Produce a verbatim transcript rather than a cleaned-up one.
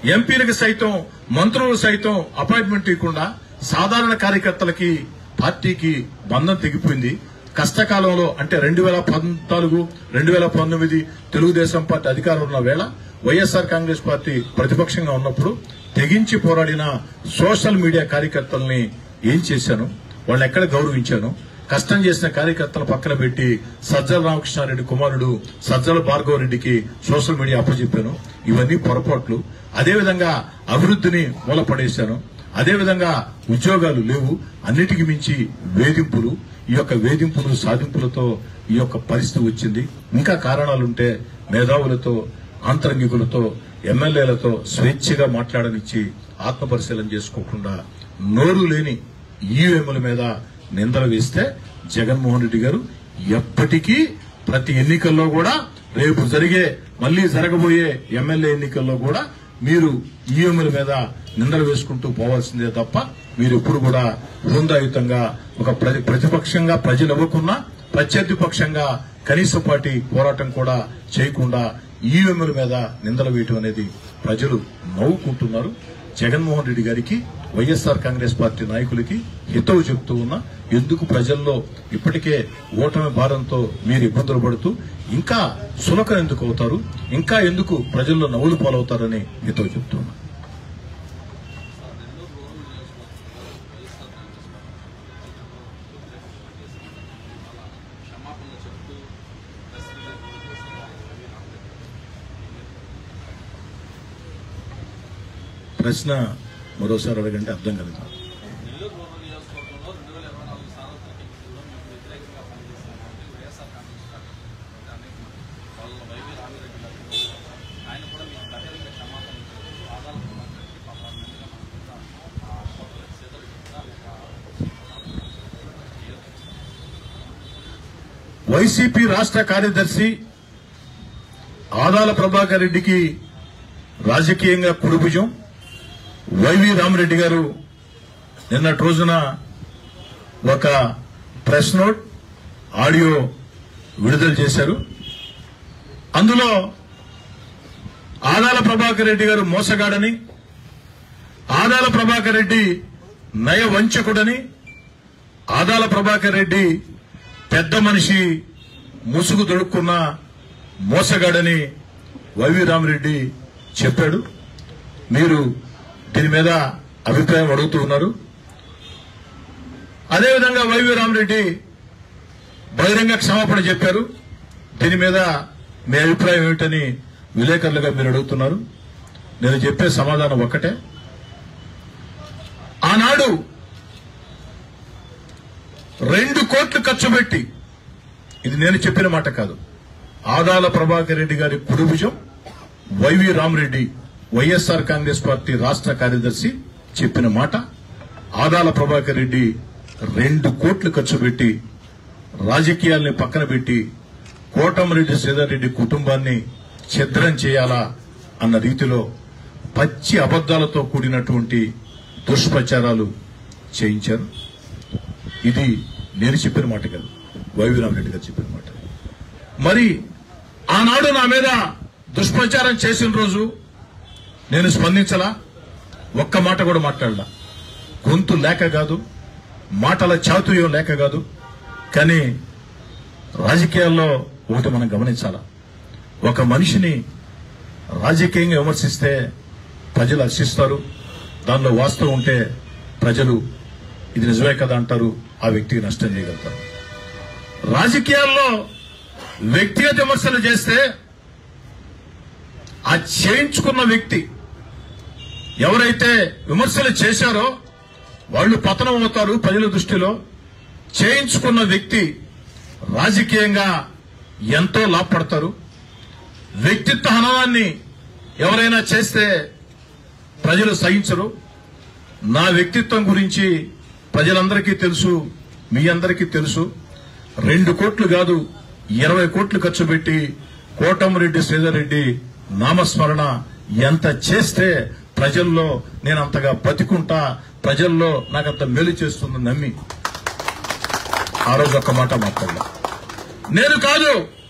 ఎంపీలకు సైతం మంత్రులకు సైతం అపాయింట్మెంట్ ఇవ్వకుండా సాధారణ కార్యకర్తలకి పార్టీకి బంధం తెగిపోయింది. కష్టకాలంలో అంటే రెండు వేల పద్నాలుగు రెండు వేల పంతొమ్మిది తెలుగుదేశం పార్టీ అధికారం ఉన్న వేళ వైఎస్ఆర్ కాంగ్రెస్ పార్టీ ప్రతిపక్షంగా ఉన్నప్పుడు తెగించి పోరాడిన సోషల్ మీడియా కార్యకర్తల్ని ఏం చేశాను, వాళ్ళని ఎక్కడ గౌరవించాను, కష్టం చేసిన కార్యకర్తల పక్కన పెట్టి సజ్జల రామకృష్ణారెడ్డి కుమారుడు సజ్జల భార్గవ రెడ్డికి సోషల్ మీడియా అప్పచెప్పాను. ఇవన్నీ పొరపాట్లు. అదేవిధంగా అభివృద్ధిని మూలపడేశాను. అదేవిధంగా ఉద్యోగాలు లేవు. అన్నిటికీ మించి వేధింపులు. ఈ యొక్క వేధింపులు సాధింపులతో ఈ యొక్క పరిస్థితి వచ్చింది. ఇంకా కారణాలుంటే మేధావులతో ఆంతరంగికులతో ఎమ్మెల్యేలతో స్వేచ్ఛగా మాట్లాడనిచ్చి ఆత్మపరిశీలన చేసుకోకుండా నోరు లేని ఈవీఎంల మీద నిందలు వేస్తే జగన్మోహన్ రెడ్డి గారు ఎప్పటికీ ప్రతి ఎన్నికల్లో కూడా రేపు జరిగే మళ్లీ జరగబోయే ఎమ్మెల్యే ఎన్నికల్లో కూడా మీరు ఈవీఎంల మీద నిందలు వేసుకుంటూ పోవాల్సిందే తప్ప మీరు ఎప్పుడు కూడా హృందాయుతంగా ఒక ప్రతిపక్షంగా ప్రజలు ఇవ్వకున్నా ప్రత్యర్థి పక్షంగా కనీస పార్టీ పోరాటం కూడా చేయకుండా ఈవీఎంల మీద నిందలు వేయటం అనేది ప్రజలు నవ్వుకుంటున్నారు. జగన్మోహన్ రెడ్డి గారికి వైఎస్ఆర్ కాంగ్రెస్ పార్టీ నాయకులకి హితవు చెప్తూ ఉన్నా, ఎందుకు ప్రజల్లో ఇప్పటికే ఓటమి భారంతో మీరు ఇబ్బందులు పడుతూ ఇంకా సులకన ఎందుకు అవుతారు, ఇంకా ఎందుకు ప్రజల్లో నవ్వులు పాలవుతారని హితవు చెప్తూ ఉన్నా. ప్రశ్న మరోసారి అడగండి, అర్థం కలుగుతుంది. వైసీపీ రాష్ట్ర కార్యదర్శి ఆదాల ప్రభాకర్ రెడ్డికి రాజకీయంగా కుడిభుజం వైవి రామరెడ్డి గారు నిన్నటి రోజున ఒక ప్రెస్ నోట్ ఆడియో విడుదల చేశారు. అందులో ఆదాల ప్రభాకర్ రెడ్డి గారు మోసగాడని, ఆదాల ప్రభాకర్ రెడ్డి నయ వంచకుడని, ఆదాల ప్రభాకర్ రెడ్డి పెద్ద మనిషి ముసుగు దొడుక్కున్న మోసగాడని వైవి రామరెడ్డి చెప్పాడు. మీరు దీని మీద అభిప్రాయం అడుగుతూ ఉన్నారు. అదేవిధంగా వైవి రామరెడ్డి బహిరంగ క్షమాపణ చెప్పారు. దీని మీద మీ అభిప్రాయం ఏమిటని విలేకరులుగా మీరు అడుగుతున్నారు. నేను చెప్పే సమాధానం ఒక్కటే, ఆనాడు రెండు కోట్లు ఖర్చు పెట్టి, ఇది నేను చెప్పిన మాట కాదు, ఆదాల ప్రభాకర్ రెడ్డి గారి కుడిభుజం వైవి రామరెడ్డి వైఎస్ఆర్ కాంగ్రెస్ పార్టీ రాష్ట్ర కార్యదర్శి చెప్పిన మాట. ఆదాల ప్రభాకర్ రెడ్డి రెండు కోట్లు ఖర్చు పెట్టి రాజకీయాల్ని పక్కన పెట్టి కోటంరెడ్డి శ్రీధర్రెడ్డి కుటుంబాన్ని ఛిద్రం చేయాలా అన్న రీతిలో పచ్చి అబద్దాలతో కూడినటువంటి దుష్ప్రచారాలు చేయించారు. ఇది నేను చెప్పిన మాట కాదు, వైవి రామరెడ్డి గారు చెప్పిన మాట. మరి ఆనాడు నా మీద దుష్ప్రచారం చేసిన రోజు నేను స్పందించలా, ఒక్క మాట కూడా మాట్లాడలా. గొంతు లేక కాదు, మాటల చాతుర్యం లేక కాదు. కానీ రాజకీయాల్లో ఒకటి మనం గమనించాలా, ఒక మనిషిని రాజకీయంగా విమర్శిస్తే ప్రజలు హర్షిస్తారు, దానిలో వాస్తవం ఉంటే ప్రజలు ఇది నిజమే కదా అంటారు, ఆ వ్యక్తికి నష్టం చేయగలుగుతారు. రాజకీయాల్లో వ్యక్తిగత విమర్శలు చేస్తే ఆ చేయించుకున్న వ్యక్తి ఎవరైతే విమర్శలు చేశారో వాళ్ళు పతనం అవుతారు ప్రజల దృష్టిలో. చేయించుకున్న వ్యక్తి రాజకీయంగా ఎంతో లాభపడతారు. వ్యక్తిత్వ హననాన్ని ఎవరైనా చేస్తే ప్రజలు సహించరు. నా వ్యక్తిత్వం గురించి ప్రజలందరికీ తెలుసు, మీ అందరికీ తెలుసు. రెండు కోట్లు కాదు, ఇరవై కోట్లు ఖర్చు పెట్టి కోటంరెడ్డి శ్రీధర్రెడ్డి నామస్మరణ ఎంత చేస్తే ప్రజల్లో నేను అంతగా బతికుంటా, ప్రజల్లో నాకంత మేలు చేస్తుందని నమ్మి ఆ రోజు ఒక్క మాట మాట్లాడలా. నేను కాదు